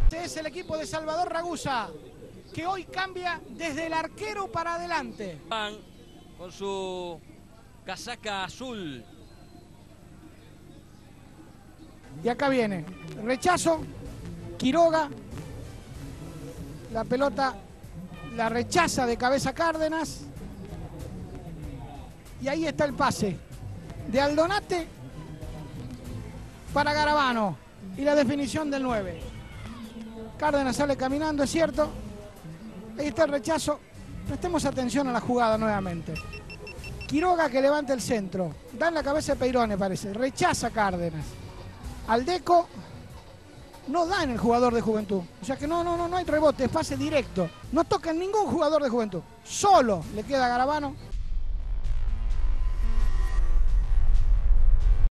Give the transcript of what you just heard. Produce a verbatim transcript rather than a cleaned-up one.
Este es el equipo de Salvador Ragusa, que hoy cambia desde el arquero para adelante. Van con su casaca azul. Y acá viene, rechazo, Quiroga, la pelota la rechaza de cabeza Cárdenas. Y ahí está el pase de Aldonate para Garabano y la definición del nueve. Cárdenas sale caminando, es cierto. Ahí está el rechazo. Prestemos atención a la jugada nuevamente. Quiroga que levanta el centro. Da en la cabeza de Peirone, parece. Rechaza Cárdenas. Aldeco no da en el jugador de Juventud. O sea que no, no, no, no hay rebote, es pase directo. No toca en ningún jugador de Juventud. Solo le queda a Garabano.